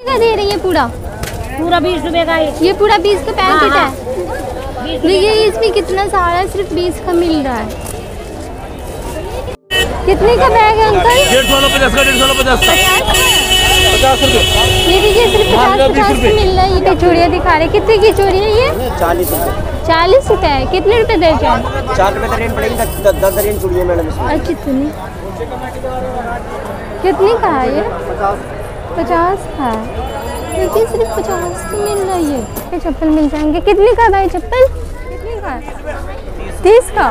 क्या दे रही है? पूरा 20 रुपए का ये पूरा 20 का पैकेट है। देखिए इसमें कितना सारा सिर्फ 20 का मिल रहा है। कितने का बैग है अंकल? 150 का 50 रुपए। ये देखिए सिर्फ 50 का मिल रहा है। ये चूड़ियाँ दिखा रहे। कितने की चूड़ी है ये? 40 रुपए। 40 रुपए है। कितने रुपए दर्जन? 4 रुपए दर्जन पड़ेगी। 10 दर्जन चूड़ी है मैडम इसमें। कितनी कितनी का है ये? 50 का है। देखिए सिर्फ 50 की मिल रहा है। ये चप्पल मिल जाएंगे। कितने का भाई चप्पल? कितने का? 30 का।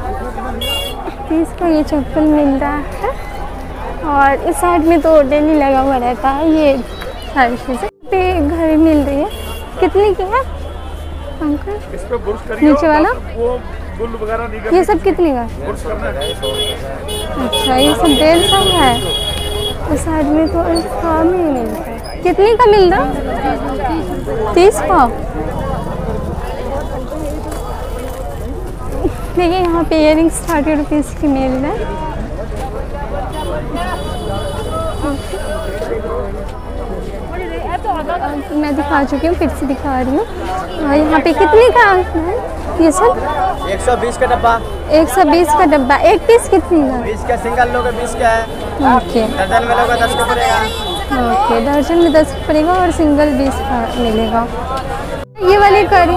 30 का ये चप्पल मिल रहा है। और इस साइड में तो डेली लगा हुआ रहता है ये सारी चीज़ें। पे घड़ी मिल रही है। कितने की है अंकल? नीचे वाला ये सब कितने का? अच्छा ये सब 150 का है। इस साइड में तो काम ही मिलता है। कितने का मिल रहा? 30 का। देखिए यहाँ पे इयरिंग्स 30 रुपीज़ की मिल रहा है। मैं दिखा चुकी हूँ, फिर से दिखा रही हूँ। और यहाँ पे कितने का है ये सब? 120 का डब्बा। 120 का डब्बा। एक पीस कितने का? 20 का सिंगल लोगे 20 का है। ओके दर्जन में लोगे 10 का पड़ेगा। ओके दर्जन में 10 का पड़ेगा और सिंगल 20 का मिलेगा। ये वाली करी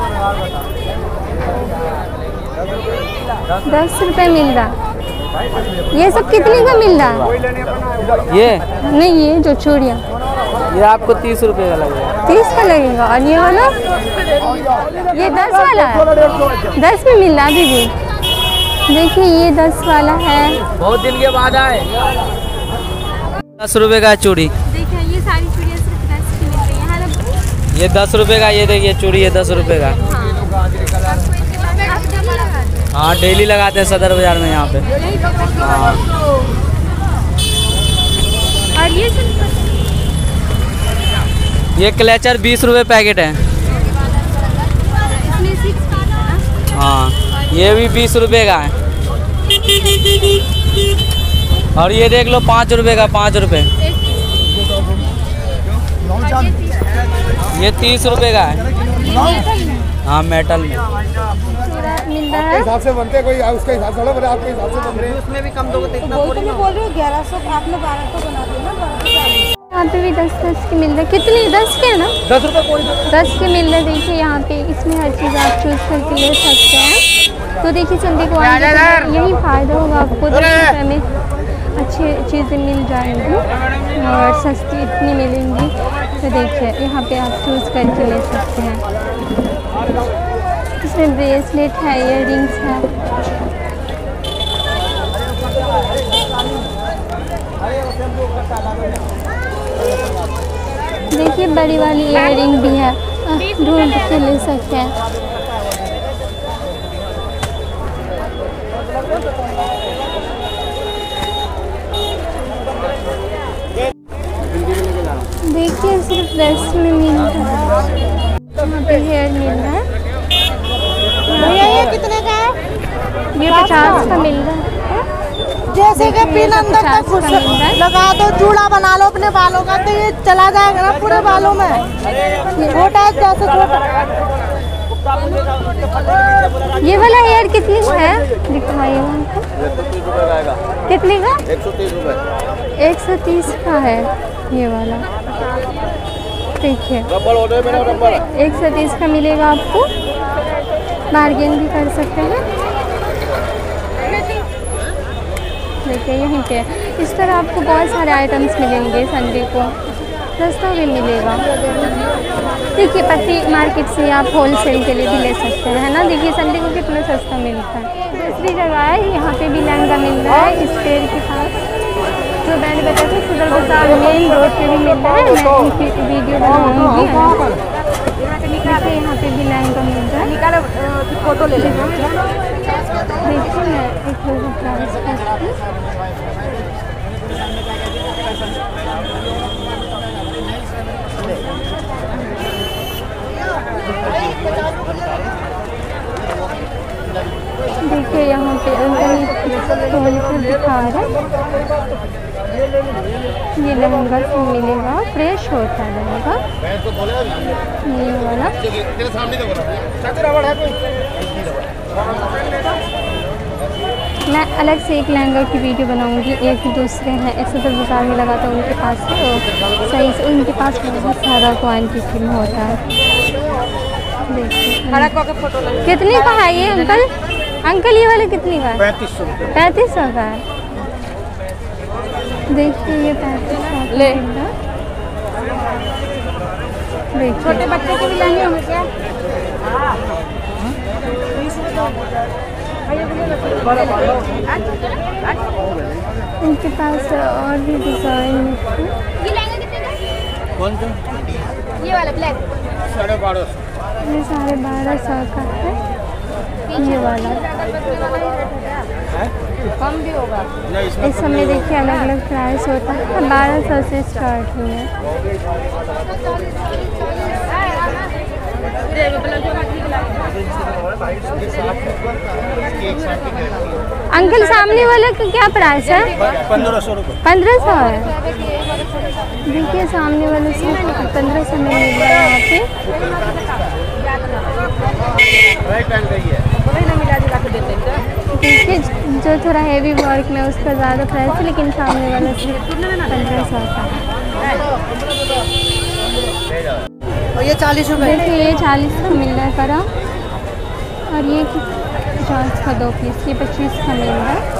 10 रुपये मिल रहा। ये सब कितने का मिल रहा है? ये नहीं ये जो चूड़ियाँ ये आपको 30 रुपए का लगेगा। 30 का लगेगा। और ये वाला ये 10 वाला है। 10 में मिल रहा है दीदी। देखिए ये 10 वाला है। बहुत दिन के बाद आए। 10 रुपए का चूड़ी। देखिए ये सारी चूड़ियाँ सिर्फ 10 की मिल रही है। ये 10 रुपए का। ये देखिए चूड़ी है 10 रुपए का। हाँ डेली लगाते हैं सदर बाजार में यहाँ पे। हाँ। और ये क्लेचर 20 रुपए पैकेट है। हाँ ये भी 20 रुपए का है। और ये देख लो 5 रुपए का। 5 रुपए। ये 30 रुपए का है। हाँ मेटल में मिल रहा है। हिसाब से बनते कोई उसके हिसाब से बना, आपके हिसाब से बन रहे हैं। उसमें भी कम दोगे तो इतना बोल रहे हो 1100 आपने 1200 बना दिया ना। यहाँ पे भी 10 की मिल रही है। कितनी? 10 के है ना? 10 रुपए कोई 10 के मिल रहे। देखिए यहाँ पे इसमें हर चीज़ आप चूज़ करके ले सकते हैं। तो देखिए संडे को आएंगे तो यही फ़ायदा होगा आपको। 10 रुपये में अच्छी चीज़ें मिल जाएंगी और सस्ती इतनी मिलेंगी। तो देखिए यहाँ पे आप चूज़ करके ले सकते हैं। इसमें ब्रेसलेट है, इयररिंग्स है। देखिए बड़ी वाली इयररिंग भी है। ढूंढ के ले सकते हैं। देखिए सिर्फ 10 में मिल रहा है। यहाँ पे हेयर मिल रहा है। ये कितने का है? ये 50 का मिल रहा है। जैसे कि पिन अंदर तक घुस लगा दो, चूड़ा बना लो अपने बालों का तो ये चला जाएगा ना पूरे बालों में। छोटा है जैसे छोटा। ये वाला हेयर कितनी का है? दिखाइए हमको। कितने का? 130 रुपए। 130 का है ये वाला। देखिए 130 का मिलेगा आपको। बार्गेन भी कर सकते हैं। देखिए यहीं पे इस तरह आपको बहुत सारे आइटम्स मिलेंगे। संडे को सस्ता भी मिलेगा। देखिए पत्ती मार्केट से आप होलसेल के लिए भी ले सकते हैं, है ना। देखिए संडे को कितना सस्ता मिलता है। दूसरी जगह है यहाँ पे भी लहंगा मिल रहा है इस पेड़ के पास। जो मैंने बताया था सदर बाजार मेन रोड पे भी मिल रहा है। मैं उनकी वीडियो बनाऊँगी। देखिए यहाँ पे भी लहंगा मिल रहा है। फोटो ले लेना। देखिए मैं एक लोगों प्राइस करती। देखिए यहाँ पे अंकल खोल कर दिखा रहे हैं। ये लहंगा से मिलेगा, फ्रेश होता है लहंगा ये वाला। मैं अलग से एक लहंगा की वीडियो बनाऊंगी, एक दूसरे हैं ऐसे तो बाजार में लगाता हूँ उनके पास से, तो सही से उनके पास बहुत सारा क्वान्टिटी में होता है। देखिए कितने का है ये अंकल? अंकल ये वाला कितने का है? 3500 का है। देखिए ये 3500 ले। देखिए छोटे बच्चे के भी लहंगे होंगे क्या? इनके पास और भी डिज़ाइन है। ये लहंगा कितने का? कौन सा? ये वाला ब्लैक 1250। ये 1250 का है। ये वाला कम भी होगा। इस समय देखिए अलग अलग प्राइस होता है, 1200 से स्टार्टिंग है। अंकल सामने वाला का क्या प्राइस है? 1500 रुपये। 1500 है। देखिए सामने वाले से 1500 में मिल रहा है यहाँ पे। देखिए जो थोड़ा हेवी वर्क में उसका ज़्यादा प्राइस है, लेकिन सामने वाला सिर्फ 1500 का है। और ये 40 रुपये। देखिए ये 40 का मिल रहा है करा, और ये 50 का 2 पीस, ये 25 का मिल रहा है।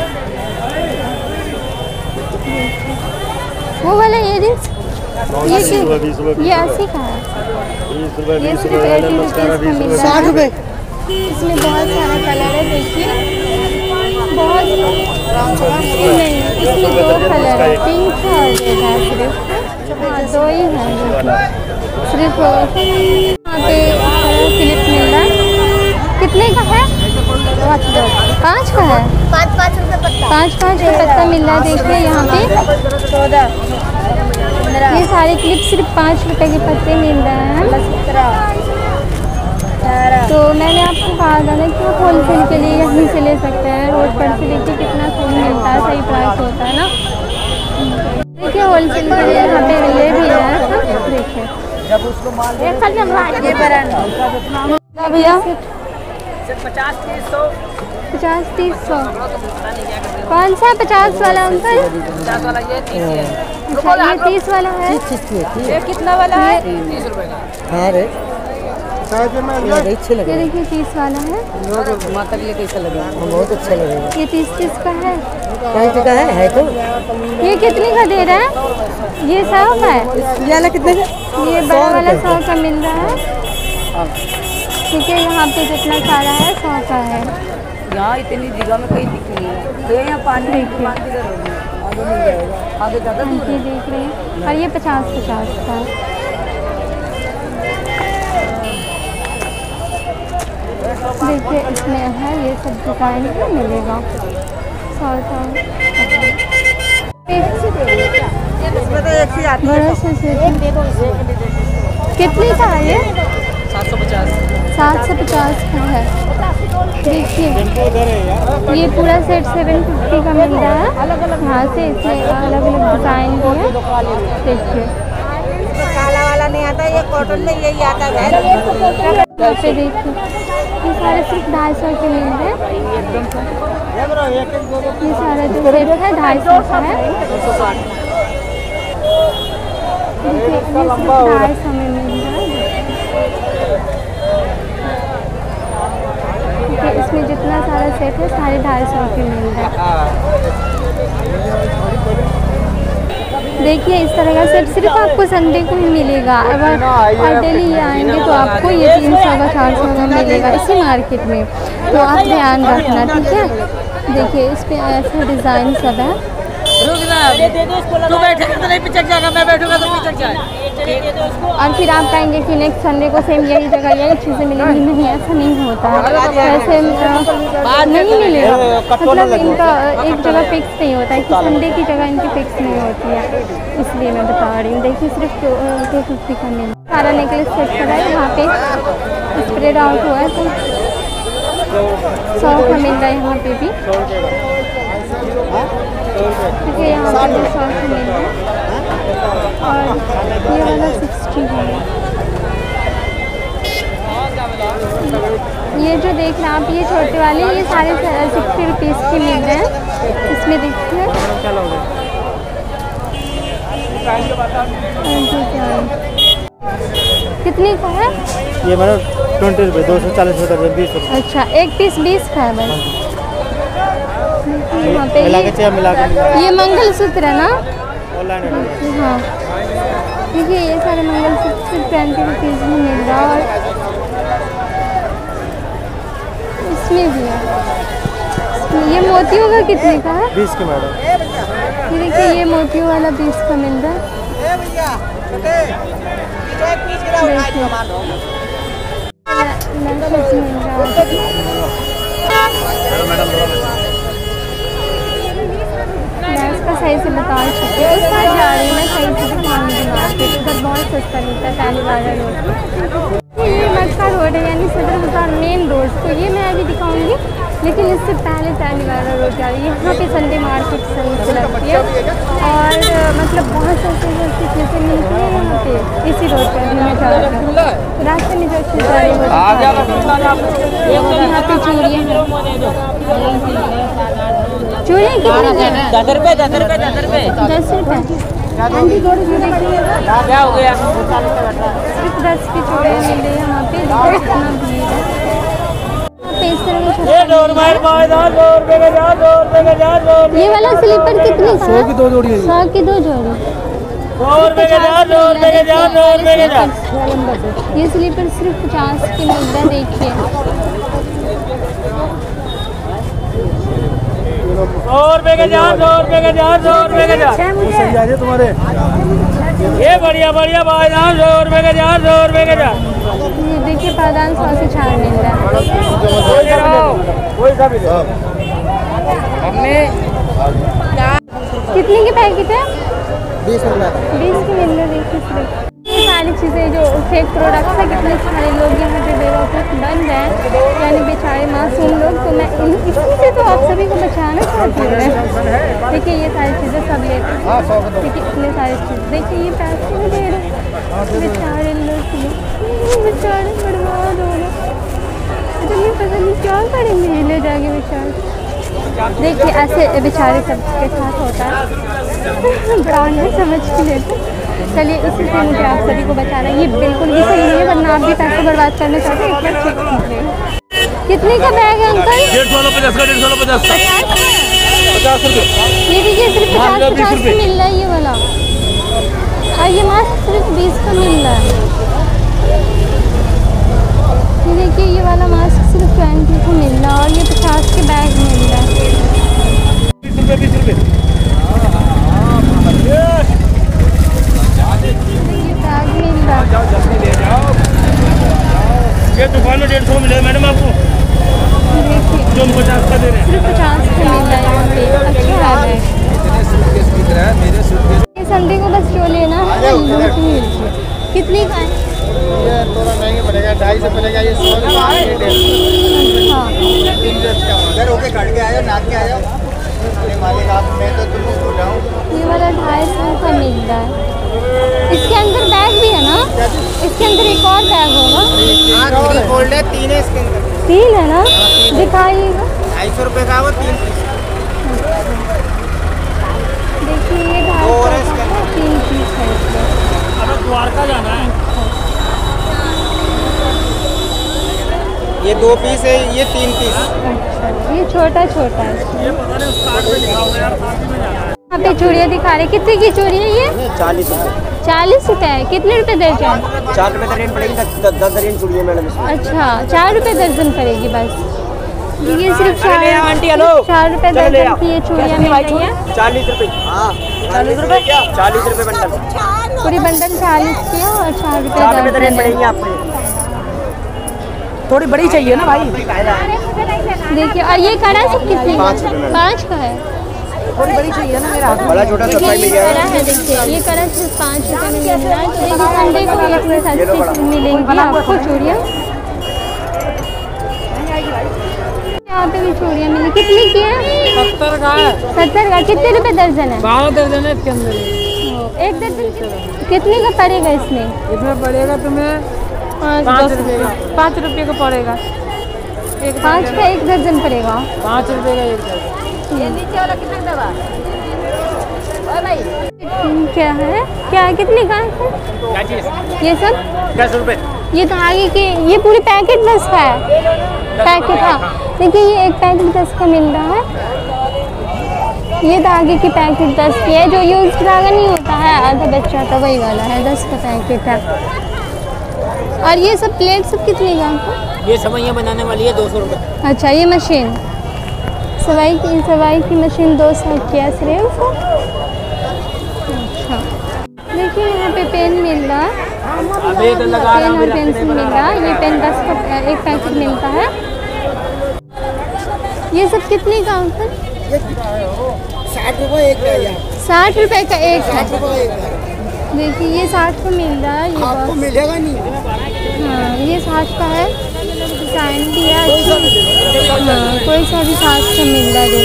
वो वाला इयरिंग्स ये 80 का है। ये सिर्फ 80 रुपीज़ का मिल रहा है। 60 रुपये। इसमें बहुत सारा कलर है, देखिए बहुत नहीं, इसमें 2 कलर है, पिंक है और रेड है सिर्फ। हाँ 2 ही है सिर्फ। यहाँ पे क्लिप मिल रहा है, कितने का है? 5 का है। 5 रुपये पत्ता। 5 का पत्ता मिल रहा है। देखिए यहाँ पे 14 ये सारे क्लिप सिर्फ 5 रुपए के पत्ते मिल रहे हैं। तो मैंने आपको कहा था ना कि आप होलसेल के लिए यहीं से ले सकते हैं। रोड पर से देखिए कितना सही मिलता है, सही प्राइस होता है ना। देखिए होलसेल के लिए यहाँ पे ले भी है। देखिए भैया 50-30 कौन सा 50 वाला अंकल? 50 वाला ये 30 है। अच्छा ये 30 वाला है। ये कितना वाला है? 30 रुपये का। हाँ रे ये देखिए 30 वाला है। माता के लिए कैसा लगेगा? बहुत अच्छा लगेगा। ये 30 का है। कैसे का है तो? ये कितने का दे रहा है? ये 100 का है। ये वाला कितने का? ये बड़ा वाला 100 का मिल रहा है। ठीक है यहाँ पे जितना सारा है 100 का है। यहाँ इतनी जगह में कहीं दिख नहीं है। तो यहाँ पानी देखिए आगे ज़्यादा ये देख रहे हैं, और ये 50-50 का। देखिए इसमें है ये सब डिज़ाइन में मिलेगा 100 बड़ा सा सेट। कितने का है ये? 750 का है। देखिए ये पूरा सेट 750 का मिल रहा है। यहाँ से इसमें अलग अलग डिज़ाइन भी है। देखिए काला वाला नहीं आता, ये कॉटन में यही आता है। यहाँ पे देखिए ये सारे सिर्फ 250 के मिल रहे हैं। ये सारा जो सेट है 250 का है। देखिए ये सिर्फ 250 में मिल रहा है। देखिए इसमें जितना सारा सेट है सारे 250 के मिल रहा है। देखिए इस तरह का सेट सिर्फ आपको संडे को ही मिलेगा। अगर और डेली ये आएंगे तो आपको ये 300 का 400 का मिलेगा इसी मार्केट में। तो आप ध्यान रखना, ठीक है। देखिए इस पे ऐसे डिज़ाइन सब है। तू बैठेगा तो नहीं पिचक जाएगा, मैं बैठूंगा तो पिचक जाए। और फिर आप कहेंगे कि नेक्स्ट संडे को सेम यही जगह यही चीज़ें मिलेंगी। नहीं, ऐसा नहीं होता है। ऐसे नहीं मिलेगा, मतलब इनका एक जगह फिक्स नहीं होता है कि संडे की जगह इनकी फिक्स नहीं होती है, इसलिए मैं बता रही हूँ। देखिए सिर्फ 250 का मिल सारा नेकलेस सेट करा है। यहाँ पे स्प्रेड आउट हुआ है तो 100 का मिल रहा है यहाँ पे भी। देखिए यहाँ पर 100 से मिल रहा है और ये वाला 60 है। ये जो देख रहे हैं आप, ये छोटे वाले, ये सारे 60 रुपीज़ के मिल रहे हैं। इसमें देखिए कितने का है ये मैडम 20 रुपये, 240 रुपये, 20 रुपये। अच्छा, एक पीस 20 का है बस। यहाँ पे मिला के ये मंगलसूत्र है ना? ऑनलाइन। हाँ, देखिए ये सारे मंगलसूत्र सिर्फ 20 रुपीज़ में मिल रहा है। और इसमें भी है, ये मोतियों का कितने का है? 20 के मैडम। ये देखिए ये मोतियों वाला 20 का मिल रहा है। मैं इसका सही से बता चुकी हूँ। उस पास जा रही हूँ मैं, सही से दिखाऊंगी मार्केट। उधर बहुत सस्ता मिलता है, टालीवाला रोड। ये मटका रोड है, यानी सदर बाजार मेन रोड। तो ये मैं अभी दिखाऊंगी, लेकिन इससे पहले टालीवाला रोड जा रही है। यहाँ पे संडे मार्केट सही से लगती है और मतलब बहुत सस्ती सस्ती चीज़ें मिलती हैं यहाँ पे। इसी रोड पर भी मैं जा रही हूँ। रास्ते में जो चीज़ आ रही है यहाँ पे चूड़ियाँ हैं। चूड़ियाँ कितने की? 10 रुपये 10 रुपये 10 रुपये 10 रुपये। आंटी दो रुपये देखिएगा, क्या हो गया? सिर्फ 10 की चूड़ियाँ मिल रही है यहाँ पे। कितना भीड़ है इस तरह में। ये वाला स्लीपर कितने का? 100 की 2 जोड़ी। 100 की 2 जोड़ी। ये स्लीपर सिर्फ 50 की मिल रहा है। देखिए 100 रुपये के जार, 100 रुपये के जार, 100 रुपये के जार। सही आ रहे तुम्हारे। ये बढ़िया बढ़िया बाजार, 100 रुपये के जार, 100 रुपये के जार। ये देखिए पादान 100 से 4 मिल रहा है। कितने के पैकेट है? 20 रुपये। 20 की मिल रही है। देखिए ये सारी चीज़ें जो फेक प्रोडक्ट्स है, कितने सारे लोग यहाँ पे बेवकूफ़ बन रहे हैं, यानी बेचारे मासूम लोग। तो मैं इसी से तो आप सभी को बचाना चाहती हूँ। देखिए ये सारी चीज़ें सब लेते हैं। देखिए इतने सारी चीज़, देखिए ये पैसे नहीं दे रहे बेचारे लोग, बेचारे बर्बाद हो गए। मुझे पता नहीं क्या करेंगे ये ले जाके बेचारे। देखिए ऐसे बेचारे सबके साथ होता है, ब्रांड में समझ के लेते। चलिए इसी से मुझे आप सभी को बचाना है। ये बिल्कुल भी सही नहीं है, वरना आप भी पैसे बर्बाद करना चाहते हैं। एक बार चेक कीजिए। कितने का बैग है अंकल? 150 का 150 50 रुपये। ये देखिए सिर्फ 50 का मिल रहा है ये वाला, और ये मास्क सिर्फ 20 का मिल रहा है। ये देखिए ये वाला मास्क सिर्फ 20 का मिल रहा है और ये 50 के बैग मिल रहा है। 20 रुपये 20 रुपये। ये बैग मिल रहा है। जल्दी ले जाओ। ये दुकान में 150 मिले मैडम आपको, देखिए जो 50 का दे रहे हैं। सिर्फ 50 का मिल रहा है यहाँ पे। अच्छा है बैग। ये संडे को बस जो लेना है कितने का है? ये थोड़ा महंगे पड़ेगा, 250 पड़ेगा। ये 100 रुपये। हाँ अगर ओके काट के आ जाओ, नाप के आ जाओ। अरे मालिक आप, मैं तो तुमको बोल रहा हूँ। ये वाला 250 का मिल रहा है। इसके अंदर बैग भी है ना? इसके अंदर एक और बैग होगा। 3 है इसके अंदर। 3 है ना? दिखाइएगा। 250 रुपये का वो 3 पीस। देखिए ये 250 का 3 पीस है इसमें। अब द्वारका जाना है। ये 2 पीस है, ये 3 पीस। अच्छा ये छोटा छोटा है। ये पता नहीं उस कार्ड पे लिखा हुआ है यार, पार्टी में जाना है। यहाँ पे चूड़ियाँ दिखा रहे, कितने की चूड़ी है ये? 40 रुपये। 40 रुपये है। कितने रुपए दर्जन? 4 रुपये का रेट पड़ेगी, 10 दर्जन चूड़ी है मैडम इसमें। अच्छा 4 रुपये दर्जन पड़ेगी बस। ये सिर्फ 4 रुपये दर्जन की ये चूड़ियाँ मिल रही हैं। 40 रुपये। हाँ 40 रुपये क्या? 40 रुपये बंडल। पूरी बंडल 40 की है और 4 रुपये दर्जन पड़ेंगे आपको। थोड़ी बड़ी चाहिए ना भाई। देखिए और ये कड़ा सब कितने का? 5 का है। थोड़ी बड़ी चाहिए ना मेरा। बड़ा छोटा देखिए सस्ता मिल ये जाएगा। कड़ा है, देखिए ये कड़ा सिर्फ 5 रुपये में मिल रहा है। तो देखिए संडे को इतनी सस्ती मिलेंगी आपको चूड़ियाँ। यहाँ पे भी चूड़ियाँ मिली, कितनी की है? 70 का है। 70 का। कितने रुपए दर्जन है? 12 दर्जन है इसके अंदर। एक दर्जन कितने का पड़ेगा इसमें? इसमें पड़ेगा तुम्हें 5 रुपये का। 5 रुपये का पड़ेगा। 5 का एक दर्जन पड़ेगा। 5 रुपये का एक दर्जन। ये नीचे वाला कितना दवा? क्या है? क्या कितने का है? ये सब 10 रुपए। ये धागे के, ये पूरी पैकेट 10 का है। पैकेट हाँ, देखिए ये एक पैकेट 10 का मिल रहा है। ये धागे की पैकेट 10 की है, जो यूज धागा नहीं होता है आधा बच्चा था वही वाला है, 10 का पैकेट है। और ये सब प्लेट सब कितने का है? ये सवैयाँ बनाने वाली है 200 रुपये। अच्छा ये मशीन सवाई की मशीन 200 की है सिर्फ। अच्छा देखिए यहाँ पे पेन मिल रहा है, पेन और पेंसिल मिल रहा है। ये पेन 10 का एक पैकेट मिलता है। ये सब कितने का अंकल? 60 रुपए एक है। 60 रुपए का एक है। देखिए ये 60 का मिल रहा है। ये आपको मिलेगा नहीं। हाँ ये 60 का है। डिजाइन भी है अच्छा। हाँ कोई सा भी 60 का मिल रहा है।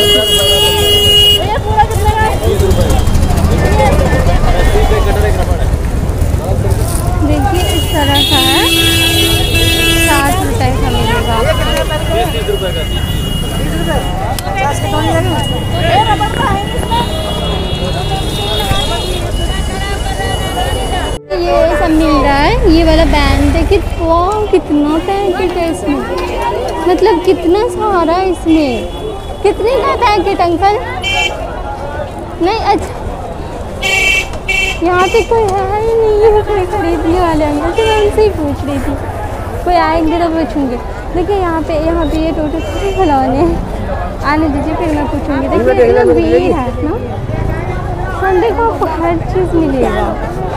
देखिए इस तरह का है, 60 रुपए का मिलेगा। ये सब मिल रहा है। ये वाला बैंड है कि कितना पैकेट है इसमें, मतलब कितना सारा है इसमें। कितने का पैकेट अंकल? नहीं अच्छा यहाँ पे कोई है ही नहीं है कोई खरीदने वाले अंकल, तो मैं उनसे ही पूछ रही थी कोई आएंगे तो पूछूंगे। देखिए यहाँ पे ये टोटल सारे खिलौने हैं। आने दीजिए फिर मैं पूछूंगी। देखिए इतना भीड़ है ना, संडे को आपको हर चीज़ मिलेगा।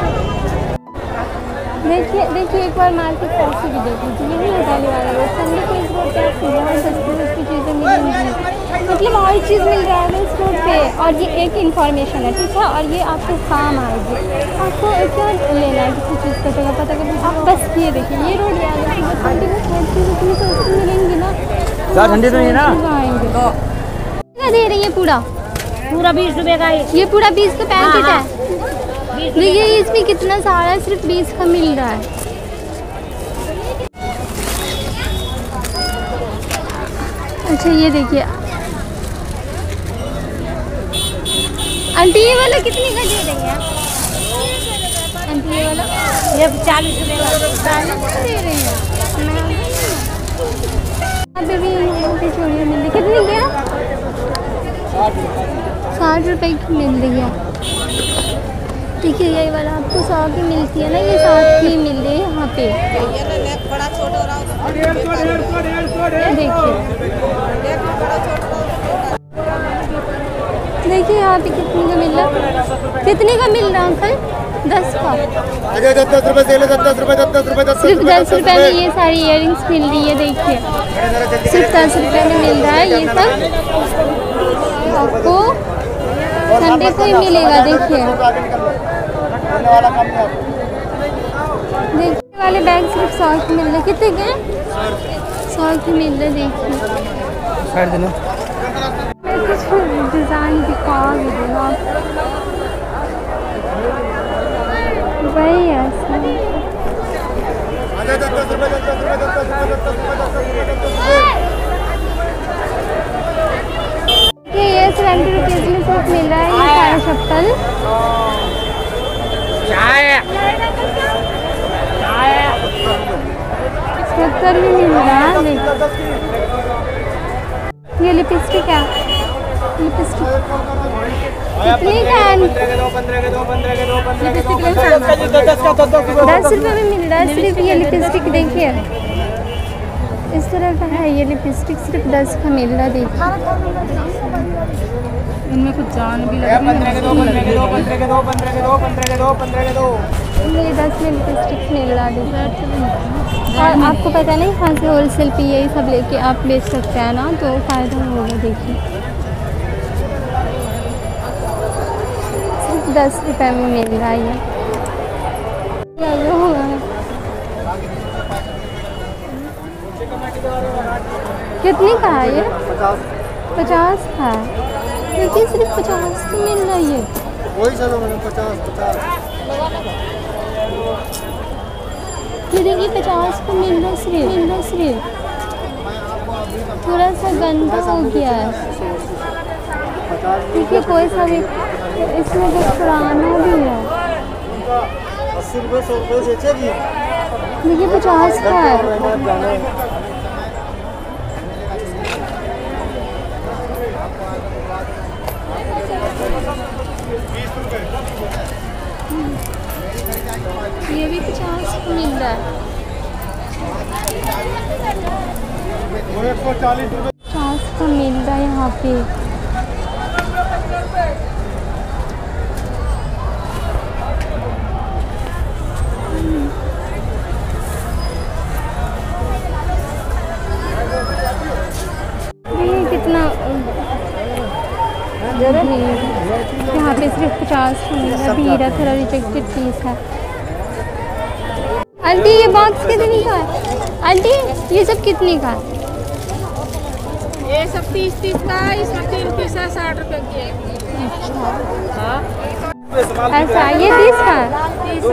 देखिए एक बार मार्केट कैसे भी देख लीजिए। यही है पहले वाला रोड। संडे को इस रोड पे आपको बहुत सस्ती चीज़ें मिलेंगी, मतलब हर चीज़ मिल रहा है इस रोड पे। और ये एक इन्फॉर्मेशन है, ठीक है, और ये आपको काम आएगी। आपको क्या लेना है किसी चीज़ का जगह पता करना, आप बस ये देखिए ये रोड याद है। संडे को हर चीज़ इतनी सस्ती मिलेंगी ना, ठंडी तो नहीं ना आएंगे। क्या दे रही है? पूरा 20 रुपये का है। ये पूरा 20 का पैकेट है। देखिए इसमें कितना सारा, सिर्फ 20 का मिल रहा है। अच्छा ये देखिए आंटी ये वाला कितने का दे रही है? आंटी ये वाला ये 40 रुपये का। 40 का दे रही है। अभी भी यहाँ पे चूड़ियाँ मिल रही, कितनी की है? 60 रुपए की मिल रही है। देखिए ये वाला आपको 100 की मिलती है ना, ये 60 की मिल रही है यहाँ पे। देखिए यहाँ पे कितने का मिल रहा? कितने का मिल रहा अंकल? 10 का। 10 रुपए से 10 रुपए सिर्फ 10 रुपए में ये सारी इयरिंग्स मिल रही है। देखिए सिर्फ 10 रुपए में मिल रहा है ये सब। आपको संडे को ही मिलेगा। देखिए वाले बैग सिर्फ 100 की मिल रहे। कितने के? 100 की मिल रहे। देखिए कुछ डिज़ाइन दिखा भी देना वही है। ये 70 रुपीज़ में सिर्फ मिल रहा है ये सारा चप्पल। 70 में मिल रहा है। ये लिपस्टिक है, लिपस्टिक कितनी का है? 10 रुपये में मिल रहा है सिर्फ ये लिपस्टिक। देखिए इस तरह का है ये लिपस्टिक, सिर्फ 10 का मिल रहा है। देखिए इनमें कुछ जान भी लग रही है। 15 के 2 ये 10 में लिपस्टिक मिल रहा है। और आपको पता नहीं कहाँ से होलसेल पे यही सब लेके आप बेच सकते हैं ना, तो फ़ायदा होगा। देखिए सिर्फ 10 रुपये में मिल रहा है ये होगा। कितने का है ये? 50 का है। देखिए सिर्फ 50 का मिल रहा है ये। वही चलो मैंने 50। ये देखिए 50 का मिल रहा है सिर्फ। थोड़ा सा गंदा हो गया है। देखिए कोई सा भी इसमें कुछ पुराना भी है। 80 रुपये 100 रुपये बेचेगी। देखिए 50 का है। ये भी 50 का मिल रहा है। 50 का मिल रहा है यहाँ पे। ये कितना यहाँ पे सिर्फ 50 का मिल रहा है। भीड़ है, थोड़ा रिजेक्टेड पीस है। आंटी ये बॉक्स कितने का है? आंटी ये सब कितने का है? ये सब 30 का है, इसमें 3 पीस है 60 रुपए की है। ऐसा ये 30 का है?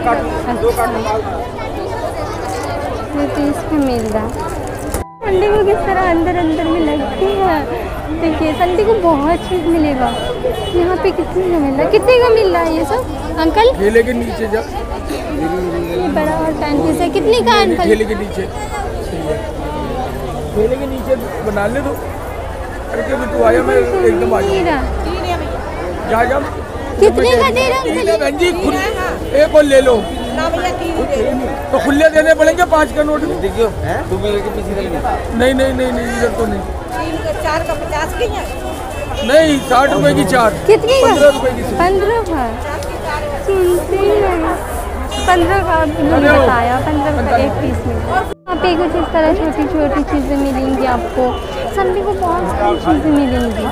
ये 30 का मिल रहा है। संडे को किस तरह अंदर में लगती है। देखिए संडे को बहुत चीज़ मिलेगा। यहाँ पे कितने का मिल रहा है? कितने का मिल रहा है ये सब अंकल? ठेले के नीचे जब ये बड़ा और पैंतीस है। कितने का अंकल? ठेले के नीचे बना ले दो। अरे कि तू आया मैं एकदम आ हीरा जा कितने का दे रहा है अंकल? बहन जी एक और ले लो तो खुले देने पड़ेंगे 5 का नोट। देखियो नहीं इधर तो नहीं। 4 का 50 की है। नहीं 60 रुपए की 4। कितने का? 15 रुपए की 15 का। सुनते ही नहीं। 15 का आपने बताया। 15 का एक पीस में। यहाँ पे कुछ इस तरह छोटी छोटी चीज़ें मिलेंगी आपको। संडे को बहुत सारी चीज़ें मिलेंगी।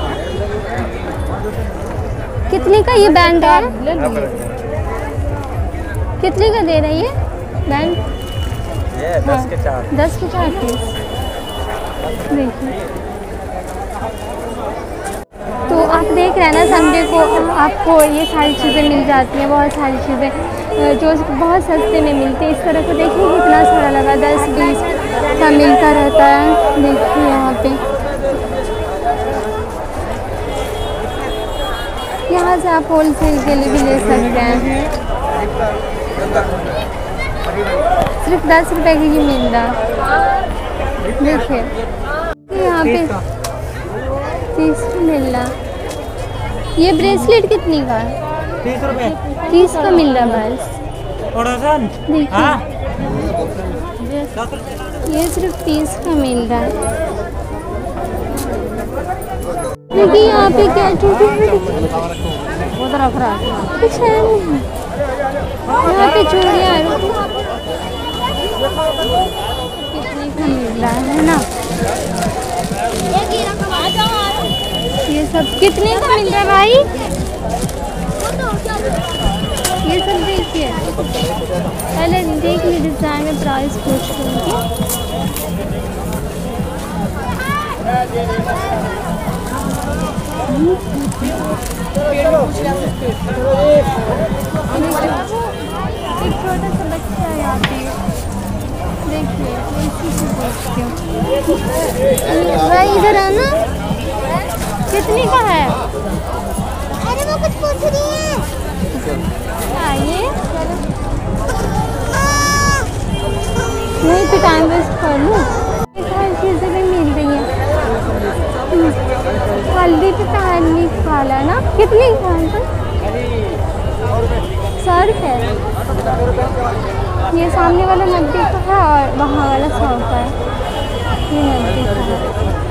कितने का ये बैंड है? कितने का दे रही है बैंड? 10 के 4 पीस। देखिए तो आप देख रहे हैं ना, संडे को आपको ये सारी चीज़ें मिल जाती हैं। बहुत सारी चीज़ें जो बहुत सस्ते में मिलती है। इस तरह को देखिए कितना सारा लगा 10-20 का मिलता रहता है। देखिए यहाँ पे यहाँ से आप होलसेल के लिए भी ले सकते हैं। सिर्फ 10 रुपए की ही मिल रहा है। देखिए यहाँ पे 30 का मिल रहा। ये ब्रेसलेट कितने का है? 30 रुपये 30 का मिल रहा बस। देखिए ये सिर्फ 30 का मिल रहा है। देखिए यहाँ पे क्या वो रख रहा है। कुछ है नहीं। यहाँ पे चूड़ियाँ कितने का मिल रहा है ना? ये सब कितने का मिल रहा है भाई? ये सब देखिए पहले देख लीजिए, डिजाइन में प्राइस पूछ एक छोटा सा बच्चा है यहाँ पे। देखिए इसी से पूछती हूँ। भाई इधर आना। कितने का है? अरे वो कुछ पूछ रही है। आइए नहीं तो टाइम वेस्ट कर लूँ। सारी चीज़ें भी मिल रही हैं। हल्दी पे हल्दी खाला ना। कितने का है? 100 रुपये। ये सामने वाला 90 का है और वहाँ वाला 100 का है। ये 90 का है।